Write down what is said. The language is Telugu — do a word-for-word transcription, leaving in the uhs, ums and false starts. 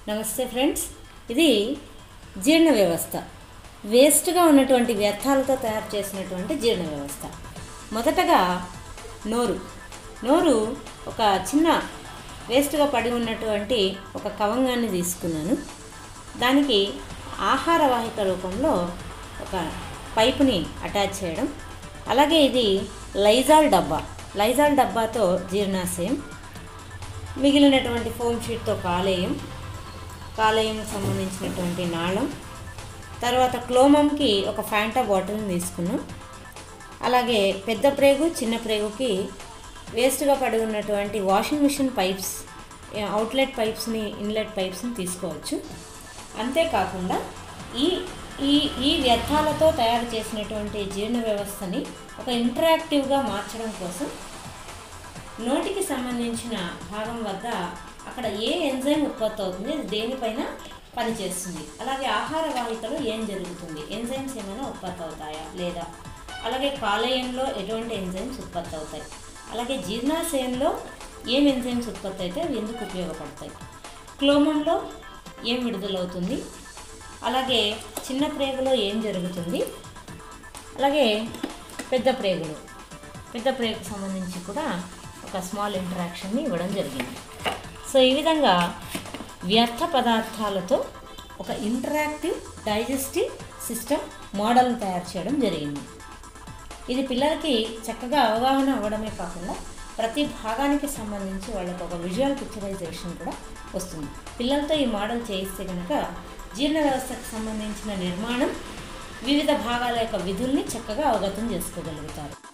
నమస్తే ఫ్రెండ్స్, ఇది జీర్ణ వ్యవస్థ. వేస్ట్గా ఉన్నటువంటి వ్యర్థాలతో తయారు చేసినటువంటి జీర్ణ వ్యవస్థ. మొదటగా నోరు నోరు ఒక చిన్న వేస్ట్గా పడి ఉన్నటువంటి ఒక కవంగాన్ని తీసుకున్నాను. దానికి ఆహార వాహిక రూపంలో ఒక పైపుని అటాచ్ చేయడం. అలాగే ఇది లైజాల్ డబ్బా లైజాల్ డబ్బాతో జీర్ణాశయం, మిగిలినటువంటి ఫోమ్ షీట్తో కాలేయం, కాలేయంకి సంబంధించినటువంటి నాళం, తర్వాత క్లోమంకి ఒక ఫ్యాంటా బాటిల్ని తీసుకున్నాం. అలాగే పెద్ద ప్రేగు చిన్న ప్రేగుకి వేస్ట్గా పడి ఉన్నటువంటి వాషింగ్ మిషన్ పైప్స్, అవుట్లెట్ పైప్స్ని, ఇన్లెట్ పైప్స్ని తీసుకోవచ్చు. అంతేకాకుండా ఈ ఈ ఈ వ్యర్థాలతో తయారు చేసినటువంటి జీర్ణ వ్యవస్థని ఒక ఇంటరాక్టివ్గా మార్చడం కోసం నోటికి సంబంధించిన భాగం వద్ద అక్కడ ఏ ఎంజైమ్ ఉత్పత్తి అవుతుంది, అది దేనిపైన పనిచేస్తుంది, అలాగే ఆహార వాహికలో ఏం జరుగుతుంది, ఎంజైమ్స్ ఏమైనా ఉత్పత్తి అవుతాయా లేదా, అలాగే కాలేయంలో ఎటువంటి ఎంజైమ్స్ ఉత్పత్తి అవుతాయి, అలాగే జీర్ణాశయంలో ఏం ఎంజైమ్స్ ఉత్పత్తి అయితే అవి ఎందుకు ఉపయోగపడతాయి, క్లోమంలో ఏం విడుదలవుతుంది, అలాగే చిన్న ప్రేగులో ఏం జరుగుతుంది, అలాగే పెద్ద ప్రేగులో పెద్ద ప్రేగుకు సంబంధించి కూడా ఒక స్మాల్ ఇంటరాక్షన్ని ఇవ్వడం జరిగింది. సో ఈ విధంగా వ్యర్థ పదార్థాలతో ఒక ఇంటరాక్టివ్ డైజెస్టివ్ సిస్టమ్ మోడల్ని తయారు చేయడం జరిగింది. ఇది పిల్లలకి చక్కగా అవగాహన అవ్వడమే కాకుండా ప్రతి భాగానికి సంబంధించి వాళ్ళకి ఒక విజువల్ పిక్చరైజేషన్ కూడా వస్తుంది. పిల్లలతో ఈ మోడల్ చేయిస్తే కనుక జీర్ణ వ్యవస్థకు సంబంధించిన నిర్మాణం, వివిధ భాగాల యొక్క విధుల్ని చక్కగా అవగతం చేసుకోగలుగుతారు.